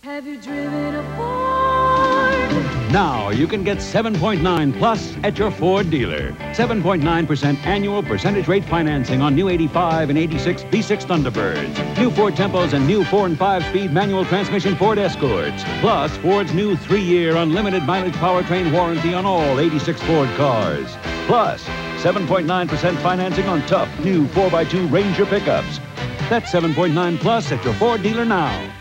Have you driven a Ford? Now you can get 7.9 plus at your Ford dealer. 7.9% annual percentage rate financing on new 85 and 86 V6 Thunderbirds, new Ford Tempos, and new 4- and 5-speed manual transmission Ford Escorts. Plus Ford's new 3-year unlimited mileage powertrain warranty on all 86 Ford cars. Plus 7.9% financing on tough new 4x2 Ranger pickups. That's 7.9 plus at your Ford dealer now.